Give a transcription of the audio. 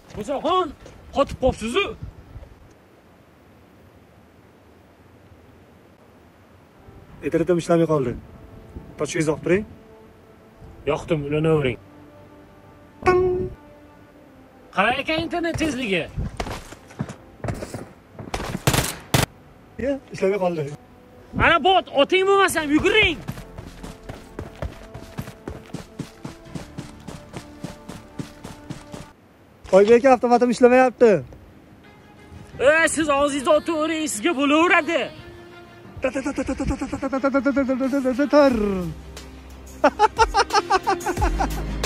Musoxon, qotib qopsiz-ku. Internetim ishlamay qoldi. Pochtangiz olib turing. Yoqdim, ulanavering. Qara ekan internet tezligi. Ishlamay qoldi. Ana bot, oting bo'lmasam yuguring. Oybek avtomatim ishlamayapti. Siz og'zingizni otavering, sizga bo'laveradi. Tar.